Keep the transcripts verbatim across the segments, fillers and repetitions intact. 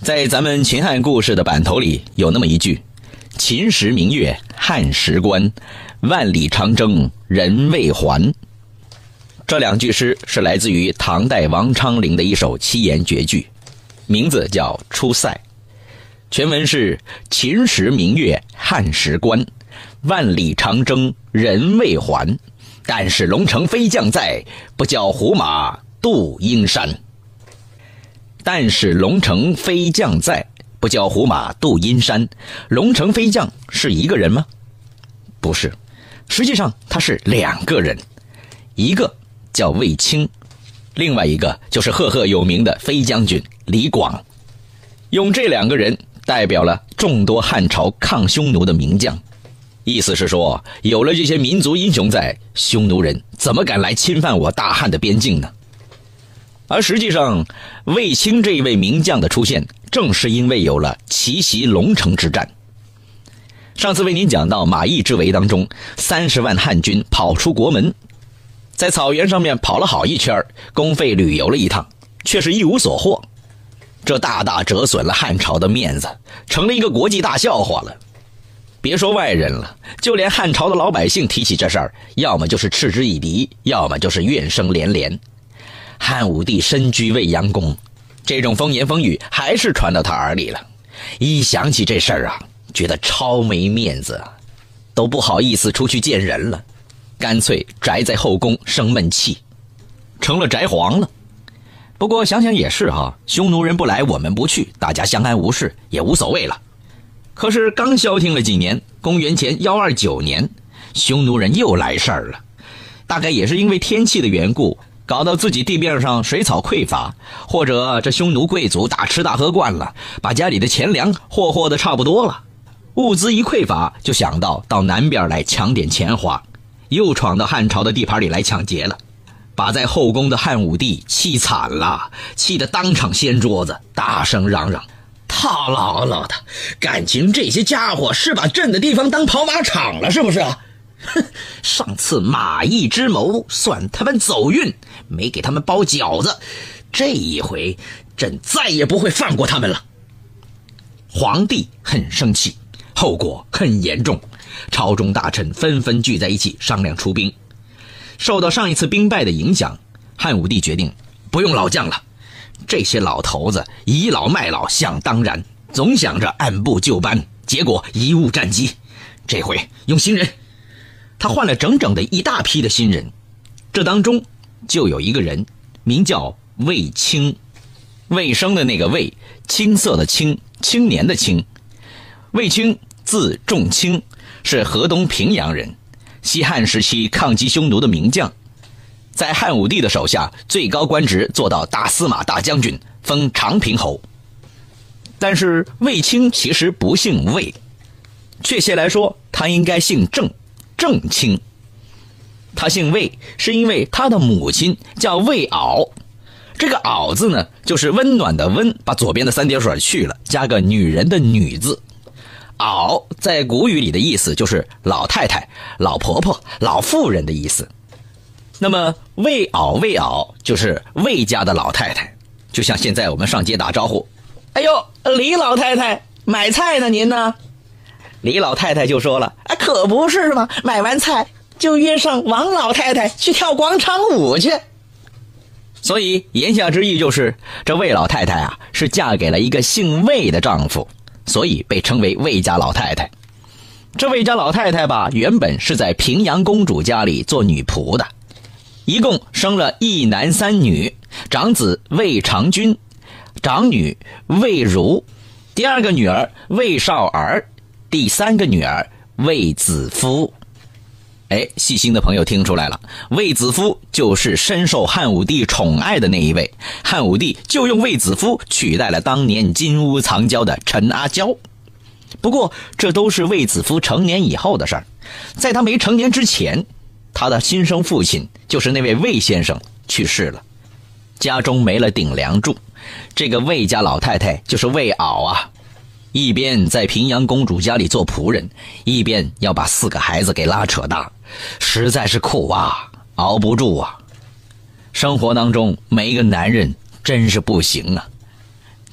在咱们秦汉故事的版头里有那么一句：秦时明月汉时关，万里长征人未还。这两句诗是来自于唐代王昌龄的一首七言绝句，名字叫《出塞》。全文是：秦时明月汉时关，万里长征人未还。但使龙城飞将在，不教胡马度阴山。但使龙城飞将在，不教胡马度阴山。龙城飞将是一个人吗？不是，实际上他是两个人，一个叫卫青，另外一个就是赫赫有名的飞将军李广。用这两个人代表了众多汉朝抗匈奴的名将，意思是说，有了这些民族英雄在，匈奴人怎么敢来侵犯我大汉的边境呢？而实际上，卫青这一位名将的出现，正是因为有了奇袭龙城之战。上次为您讲到马邑之围当中，三十万汉军跑出国门，在草原上面跑了好一圈，公费旅游了一趟，却是一无所获。这大大折损了汉朝的面子，成了一个国际大笑话了。别说外人了，就连汉朝的老百姓提起这事儿，要么就是嗤之以鼻，要么就是怨声连连。汉武帝身居未央宫，这种风言风语还是传到他耳里了。一想起这事儿啊，觉得超没面子，都不好意思出去见人了，干脆宅在后宫生闷气，成了宅皇了。不过想想也是哈，匈奴人不来我们不去，大家相安无事也无所谓了。可是刚消停了几年，公元前一二九年，匈奴人又来事儿了。大概也是因为天气的缘故，搞到自己地面上水草匮乏，或者这匈奴贵族大吃大喝惯了，把家里的钱粮霍霍的差不多了，物资一匮乏，就想到到南边来抢点钱花，又闯到汉朝的地盘里来抢劫了，把在后宫的汉武帝气惨了，气得当场掀桌子，大声嚷嚷：套姥姥的，感情这些家伙是把朕的地方当跑马场了是不是啊？哼，上次马邑之谋算他们走运，没给他们包饺子，这一回朕再也不会放过他们了。皇帝很生气，后果很严重，朝中大臣纷纷聚在一起商量出兵。受到上一次兵败的影响，汉武帝决定不用老将了，这些老头子倚老卖老想当然，总想着按部就班，结果贻误战机。这回用新人，他换了整整的一大批的新人，这当中就有一个人名叫卫青，卫生的那个卫，青色的青，青年的青。卫青字仲卿，是河东平阳人，西汉时期抗击匈奴的名将，在汉武帝的手下最高官职做到大司马大将军，封长平侯。但是卫青其实不姓卫，确切来说他应该姓郑，郑卿。他姓卫是因为他的母亲叫卫媪，这个媪字呢，就是温暖的温，把左边的三点水去了，加个女人的女字。媪在古语里的意思就是老太太、老婆婆、老妇人的意思。那么卫媪卫媪就是卫家的老太太，就像现在我们上街打招呼，哎呦，李老太太买菜呢您呢？李老太太就说了，啊，可不是嘛，买完菜就约上王老太太去跳广场舞去。所以言下之意就是，这魏老太太啊是嫁给了一个姓魏的丈夫，所以被称为魏家老太太。这魏家老太太吧，原本是在平阳公主家里做女仆的，一共生了一男三女，长子魏长君，长女魏如，第二个女儿魏少儿，第三个女儿卫子夫。哎，细心的朋友听出来了，卫子夫就是深受汉武帝宠爱的那一位，汉武帝就用卫子夫取代了当年金屋藏娇的陈阿娇。不过这都是卫子夫成年以后的事儿，在他没成年之前，他的亲生父亲就是那位卫先生去世了，家中没了顶梁柱，这个卫家老太太就是卫媪啊，一边在平阳公主家里做仆人，一边要把四个孩子给拉扯大，实在是苦啊，熬不住啊。生活当中没一个男人真是不行啊，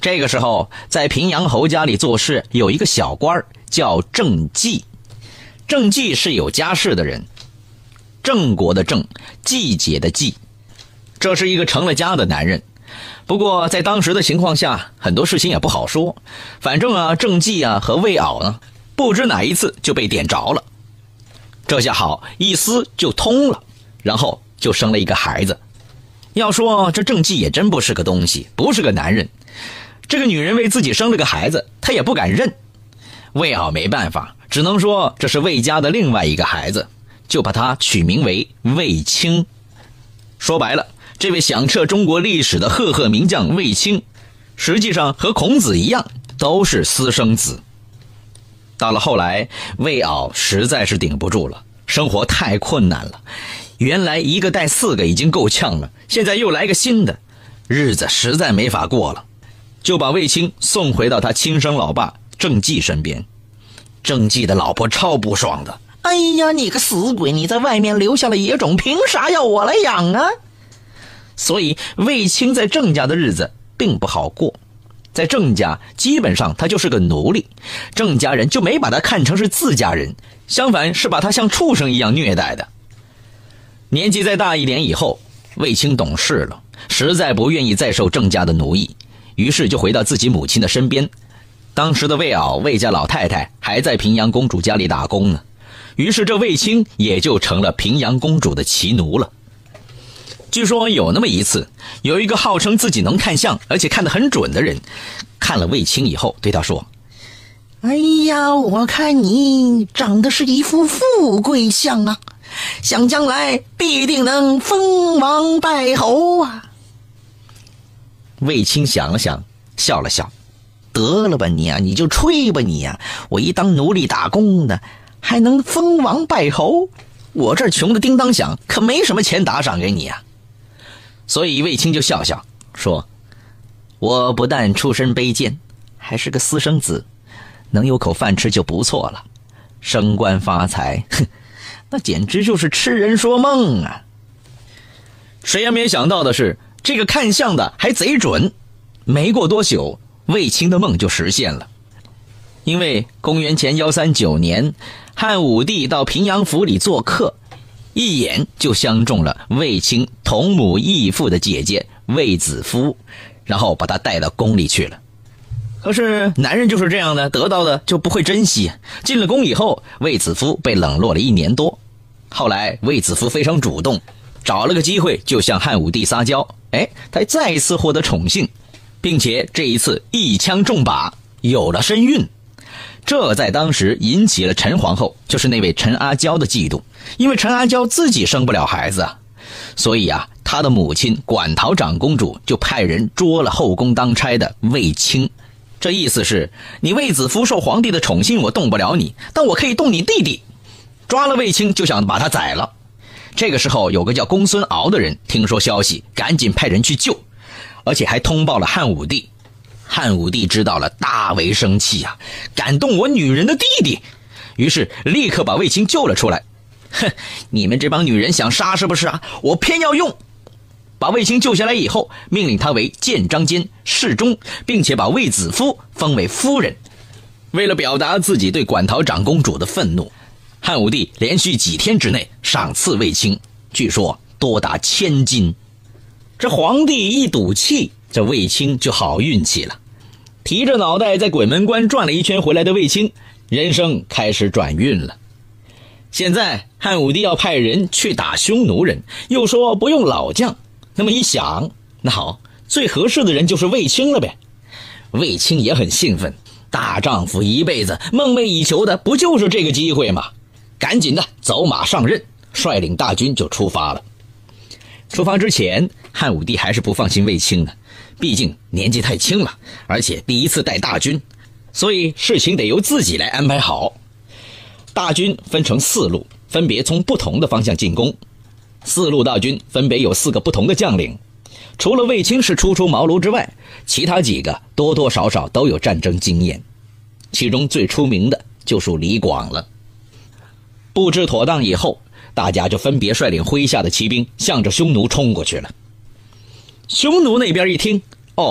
这个时候，在平阳侯家里做事有一个小官叫郑季。郑季是有家室的人，郑国的郑，季节的季，这是一个成了家的男人。不过在当时的情况下，很多事情也不好说。反正啊，郑季啊和魏媪呢，不知哪一次就被点着了。这下好，一撕就通了，然后就生了一个孩子。要说这郑季也真不是个东西，不是个男人。这个女人为自己生了个孩子，她也不敢认。魏媪没办法，只能说这是魏家的另外一个孩子，就把他取名为卫青。说白了，这位响彻中国历史的赫赫名将卫青，实际上和孔子一样，都是私生子。到了后来，魏媪实在是顶不住了，生活太困难了。原来一个带四个已经够呛了，现在又来个新的，日子实在没法过了，就把卫青送回到他亲生老爸郑季身边。郑季的老婆超不爽的，哎呀，你个死鬼，你在外面留下了野种，凭啥要我来养啊？所以卫青在郑家的日子并不好过。在郑家基本上他就是个奴隶，郑家人就没把他看成是自家人，相反是把他像畜生一样虐待的。年纪再大一点以后，卫青懂事了，实在不愿意再受郑家的奴役，于是就回到自己母亲的身边。当时的魏媪，魏家老太太还在平阳公主家里打工呢，于是这卫青也就成了平阳公主的骑奴了。据说有那么一次，有一个号称自己能看相而且看得很准的人，看了卫青以后对他说，哎呀，我看你长得是一副富贵相啊，想将来必定能封王拜侯啊。卫青想了想，笑了笑，得了吧你啊，你就吹吧你啊，我一当奴隶打工的还能封王拜侯，我这儿穷的叮当响，可没什么钱打赏给你啊。所以卫青就笑笑说，我不但出身卑贱，还是个私生子，能有口饭吃就不错了，升官发财，哼，那简直就是痴人说梦啊。谁也没想到的是，这个看相的还贼准，没过多久，卫青的梦就实现了。因为公元前一三九年，汉武帝到平阳府里做客，一眼就相中了卫青同母异父的姐姐卫子夫，然后把她带到宫里去了。可是男人就是这样的，得到的就不会珍惜。进了宫以后，卫子夫被冷落了一年多。后来卫子夫非常主动，找了个机会就向汉武帝撒娇，哎，他再一次获得宠幸，并且这一次一枪中靶，有了身孕。这在当时引起了陈皇后，就是那位陈阿娇的嫉妒，因为陈阿娇自己生不了孩子啊，所以啊，她的母亲馆陶长公主就派人捉了后宫当差的卫青。这意思是，你卫子夫受皇帝的宠幸，我动不了你，但我可以动你弟弟。抓了卫青就想把他宰了。这个时候有个叫公孙敖的人听说消息，赶紧派人去救，而且还通报了汉武帝。汉武帝知道了，大为生气啊，敢动我女人的弟弟，于是立刻把卫青救了出来。哼，你们这帮女人想杀是不是啊？我偏要用。把卫青救下来以后，命令他为建章监侍中，并且把卫子夫封为夫人。为了表达自己对馆陶长公主的愤怒，汉武帝连续几天之内赏赐卫青，据说多达千金。这皇帝一赌气，这卫青就好运气了。提着脑袋在鬼门关转了一圈回来的卫青，人生开始转运了。现在汉武帝要派人去打匈奴人，又说不用老将，那么一想，那好，最合适的人就是卫青了呗。卫青也很兴奋，大丈夫一辈子梦寐以求的不就是这个机会吗？赶紧的走马上任，率领大军就出发了。出发之前，汉武帝还是不放心卫青的，毕竟年纪太轻了，而且第一次带大军，所以事情得由自己来安排好。大军分成四路，分别从不同的方向进攻。四路大军分别有四个不同的将领，除了卫青是初出茅庐之外，其他几个多多少少都有战争经验，其中最出名的就属李广了。布置妥当以后，大家就分别率领麾下的骑兵向着匈奴冲过去了。匈奴那边一听，哦，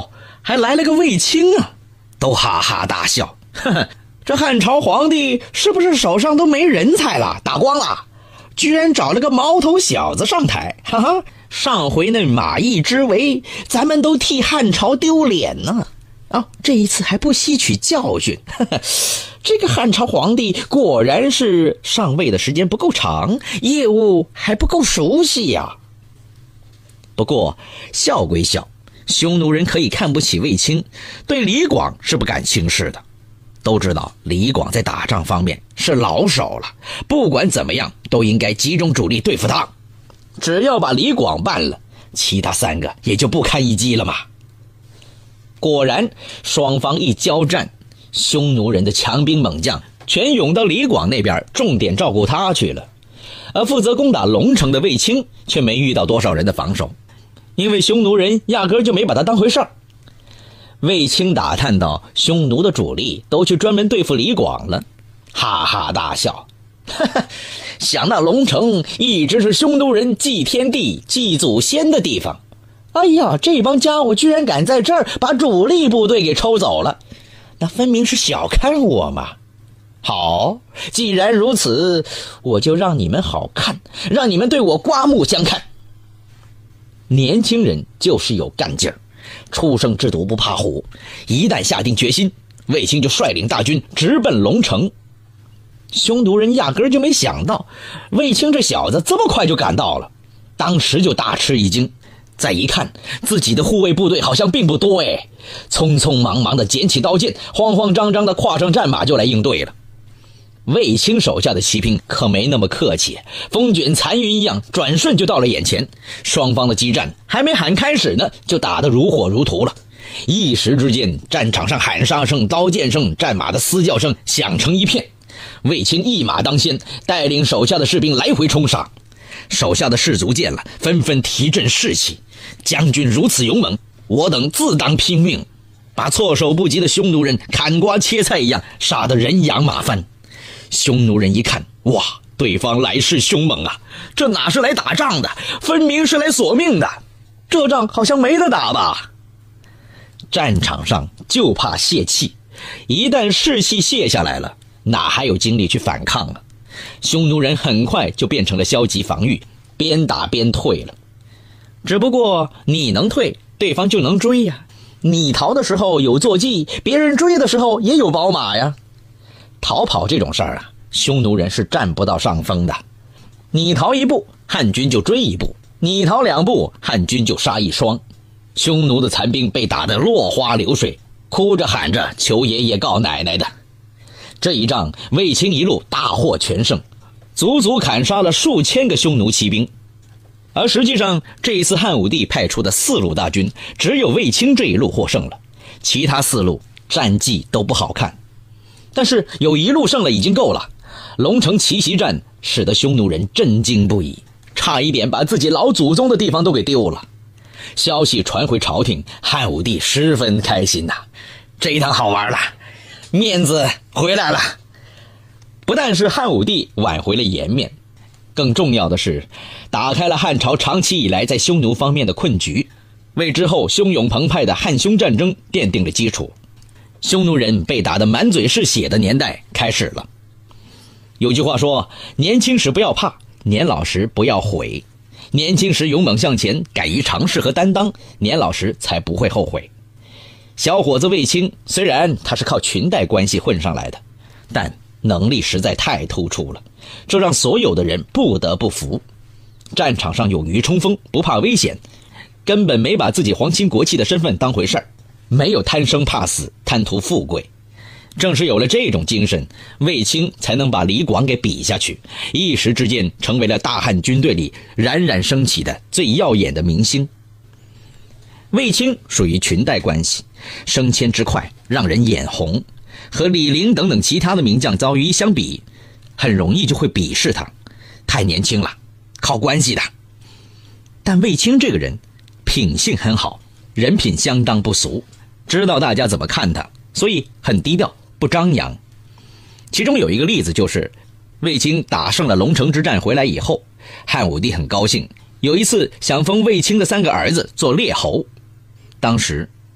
还来了个卫青啊，都哈哈大笑。呵呵，这汉朝皇帝是不是手上都没人才了，打光了？居然找了个毛头小子上台，哈哈！上回那马邑之围，咱们都替汉朝丢脸呢。啊，这一次还不吸取教训，呵呵，这个汉朝皇帝果然是上位的时间不够长，业务还不够熟悉呀。不过笑归笑，匈奴人可以看不起卫青，对李广是不敢轻视的。都知道李广在打仗方面是老手了，不管怎么样都应该集中主力对付他。只要把李广办了，其他三个也就不堪一击了嘛。果然双方一交战，匈奴人的强兵猛将全涌到李广那边，重点照顾他去了。而负责攻打龙城的卫青却没遇到多少人的防守，因为匈奴人压根就没把他当回事儿。卫青打探到匈奴的主力都去专门对付李广了，哈哈大笑。哈哈，想那龙城一直是匈奴人祭天地祭祖先的地方，哎呀，这帮家伙居然敢在这儿把主力部队给抽走了，那分明是小看我嘛。好，既然如此，我就让你们好看，让你们对我刮目相看。年轻人就是有干劲儿，初生之犊不怕虎，一旦下定决心，卫青就率领大军直奔龙城。匈奴人压根就没想到卫青这小子这么快就赶到了，当时就大吃一惊。再一看自己的护卫部队好像并不多哎，匆匆忙忙的捡起刀剑，慌慌张张的跨上战马就来应对了。卫青手下的骑兵可没那么客气，风卷残云一样转瞬就到了眼前，双方的激战还没喊开始呢，就打得如火如荼了。一时之间，战场上喊杀声、刀剑声、战马的嘶叫声响成一片。卫青一马当先，带领手下的士兵来回冲杀。手下的士卒见了，纷纷提振士气。将军如此勇猛，我等自当拼命，把措手不及的匈奴人砍瓜切菜一样杀得人仰马翻。匈奴人一看，哇，对方来势凶猛啊，这哪是来打仗的，分明是来索命的，这仗好像没得打吧。战场上就怕泄气，一旦士气泄下来了，哪还有精力去反抗啊？匈奴人很快就变成了消极防御，边打边退了。只不过你能退，对方就能追呀。你逃的时候有坐骑，别人追的时候也有宝马呀。逃跑这种事儿啊，匈奴人是占不到上风的。你逃一步，汉军就追一步；你逃两步，汉军就杀一双。匈奴的残兵被打得落花流水，哭着喊着求爷爷告奶奶的。这一仗卫青一路大获全胜，足足砍杀了数千个匈奴骑兵。而实际上这一次汉武帝派出的四路大军，只有卫青这一路获胜了，其他四路战绩都不好看。但是有一路胜了已经够了。龙城奇袭战使得匈奴人震惊不已，差一点把自己老祖宗的地方都给丢了。消息传回朝廷，汉武帝十分开心呐、啊，这一趟好玩了，面子回来了。不但是汉武帝挽回了颜面，更重要的是打开了汉朝长期以来在匈奴方面的困局，为之后汹涌澎湃的汉匈战争奠定了基础。匈奴人被打得满嘴是血的年代开始了。有句话说，年轻时不要怕，年老时不要悔。年轻时勇猛向前，敢于尝试和担当，年老时才不会后悔。小伙子卫青虽然他是靠裙带关系混上来的，但能力实在太突出了，这让所有的人不得不服。战场上勇于冲锋，不怕危险，根本没把自己皇亲国戚的身份当回事儿，没有贪生怕死，贪图富贵。正是有了这种精神，卫青才能把李广给比下去，一时之间成为了大汉军队里冉冉升起的最耀眼的明星。卫青属于裙带关系，升迁之快让人眼红，和李陵等等其他的名将遭遇一相比，很容易就会鄙视他，太年轻了，靠关系的。但卫青这个人品性很好，人品相当不俗，知道大家怎么看他，所以很低调不张扬。其中有一个例子，就是卫青打胜了龙城之战回来以后，汉武帝很高兴，有一次想封卫青的三个儿子做列侯。当时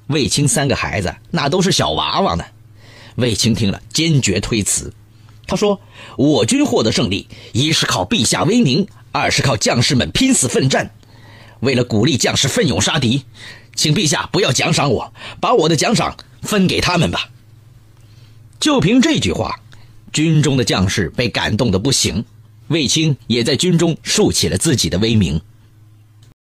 卫青三个孩子那都是小娃娃呢。卫青听了坚决推辞，他说，我军获得胜利，一是靠陛下威名，二是靠将士们拼死奋战。为了鼓励将士奋勇杀敌，请陛下不要奖赏我，把我的奖赏分给他们吧。就凭这句话，军中的将士被感动得不行，卫青也在军中树起了自己的威名。